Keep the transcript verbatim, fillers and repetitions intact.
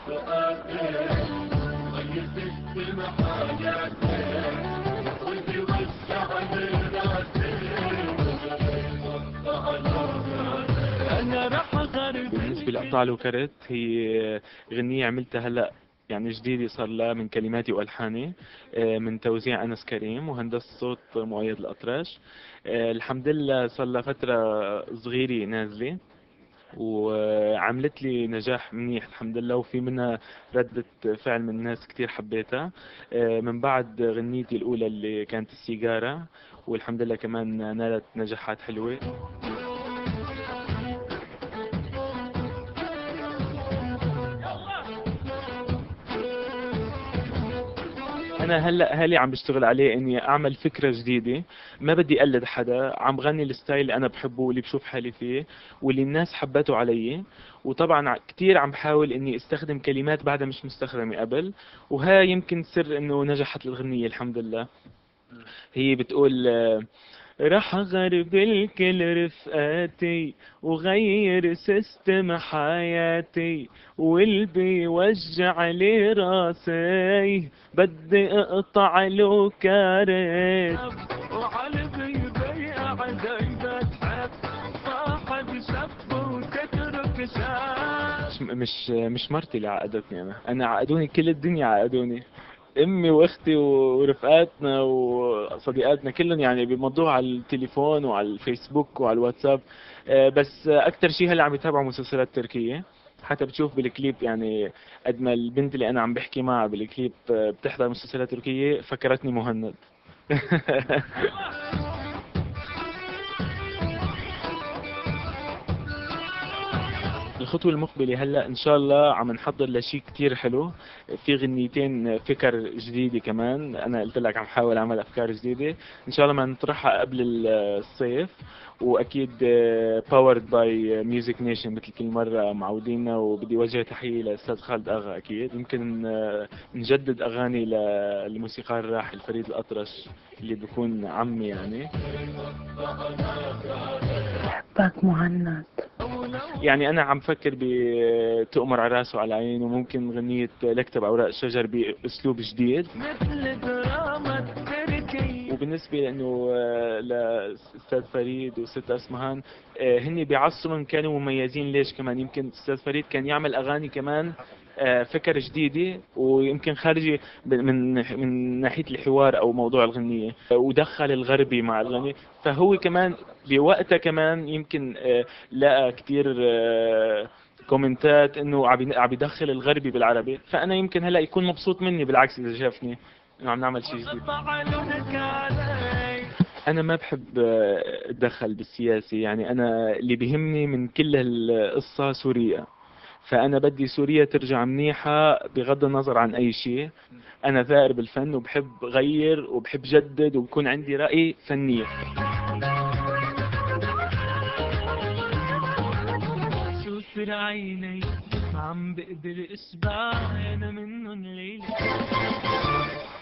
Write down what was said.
بالنسبة لأقطع الوكرت، هي غنية عملتها هلأ يعني جديدة، صار لها من كلماتي وألحاني، آه، من توزيع أنس كريم وهندسة صوت مؤيد الأطرش. آه، الحمد لله صار لها فترة صغيرة نازلة، وعملت لي نجاح منيح الحمد لله، وفي منها ردة فعل من الناس كتير حبيتها. آه، من بعد غنيتي الأولى اللي كانت السيجارة، والحمد لله كمان نالت نجاحات حلوة. انا هلا هالي عم بشتغل عليه اني اعمل فكره جديده، ما بدي اقلد حدا، عم غني الستايل اللي انا بحبه واللي بشوف حالي فيه واللي الناس حبته علي. وطبعا ع- كتير عم بحاول اني استخدم كلمات بعدها مش مستخدمه قبل، وهاي يمكن سر انه نجحت الغنيه الحمد لله. هي بتقول آه، راح اغرب الكل رفقاتي وغير سيستم حياتي، واللي بيوجع لي راسي بدي اقطع له كارت، وعلبي بيع دايما تحب صاحب شب وتترك شاب. مش مش مش مرتي اللي عقدتني، انا انا عقدوني، كل الدنيا عقدوني، امي واختي ورفقاتنا وصديقاتنا كلهم يعني بيمضوها على التليفون وعلى الفيسبوك وعلى الواتساب. آه، بس اكتر شيء هلا عم يتابعوا مسلسلات تركية. حتى بتشوف بالكليب يعني قد ما البنت اللي انا عم بحكي معها بالكليب آه، بتحضر مسلسلات تركية، فكرتني مهند. الخطوة المقبلة هلا ان شاء الله عم نحضر لشيء كتير حلو. في غنيتين فكر جديدة كمان، انا قلت لك عم حاول اعمل افكار جديدة، ان شاء الله ما نطرحها قبل ال- الصيف. واكيد باورد باي ميوزك نيشن مثل كل مرة معودينا، وبدي وجه تحية لاستاذ خالد اغا. اكيد يمكن آه، نجدد اغاني للموسيقار الراحل فريد الاطرش اللي بيكون عمي يعني. بحبك مهند. يعني انا عم فكر بتؤمر على راسه وعلى عينه، وممكن غنية لكتب اوراق الشجر باسلوب جديد مثل دراما التركي. وبالنسبة لانه آه، لاستاذ فريد وست اسمهان، آه، هن بعصرهم كانوا مميزين. ليش كمان؟ يمكن استاذ فريد كان يعمل اغاني كمان آه، فكر جديدة، ويمكن خارجي من من ناحية الحوار او موضوع الغنية، ودخل الغربي مع الغنية. فهو كمان بوقتها كمان يمكن آه، لقى كتير آه، كومنتات انه عم عم يدخل الغربي بالعربي، فانا يمكن هلا يكون مبسوط مني بالعكس اذا شافني انه عم نعمل شيء جديد. انا ما بحب آه، اتدخل بالسياسة، يعني انا اللي بيهمني من كل هالقصة سوريا، فانا بدي سوريا ترجع منيحة بغض النظر عن اي شيء. انا ثائر بالفن وبحب غير وبحب جدد وبكون عندي رأي فني. سوسر عيني عم بقدر اشبع انا منهم ليلة.